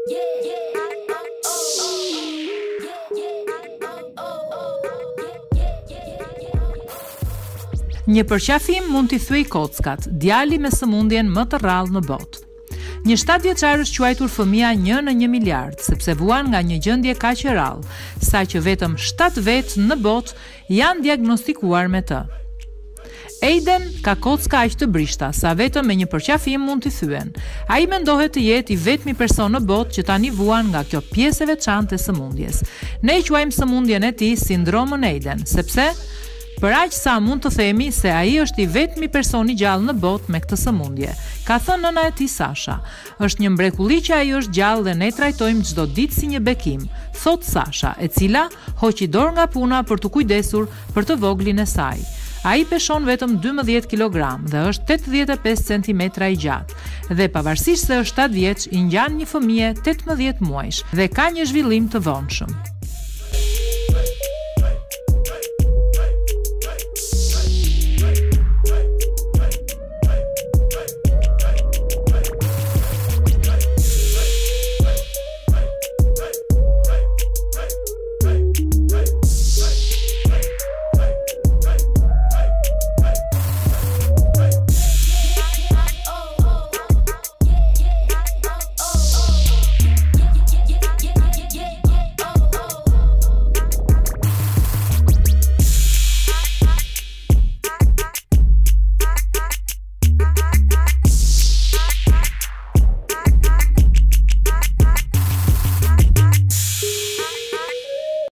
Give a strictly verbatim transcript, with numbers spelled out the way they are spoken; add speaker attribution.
Speaker 1: Një përqafim mund t'i thuej kockat, djali me sëmundjen më të rrallë në botë. Një shtatë vjeçar është quajtur fëmia një në një miliard, sepse vuan nga një gjendje kaq e rrallë, sa që vetëm shtatë vetë në botë janë diagnostikuar me të. Aiden ka kocka aq të brishta, sa vetëm me një përqafim mund t'i thyen. Ai mendohet të jetë i vetmi person në botë që tani vuan nga kjo pjesë e veçantë e sëmundjes. Ne e quajmë sëmundjen e tij sindromën Aiden, sepse për aq sa mund të themi se ai është i vetmi person i gjallë në botë me këtë sëmundje, ka thënë nëna e tij Sasha. Është një mrekulli që ai është gjallë dhe ne trajtojmë çdo ditë si një bekim, thot Sasha, e cila hoqi dorë nga puna për të kujdesur për të voglin e saj. Ai peshon vetëm dymbëdhjetë kilogram dhe është tetëdhjetë e pesë centimetra i gjatë dhe pavarësisht se është shtatë vjeç, i ngjan një fëmijë tetëmbëdhjetë muajsh dhe ka një zhvillim të vonshëm.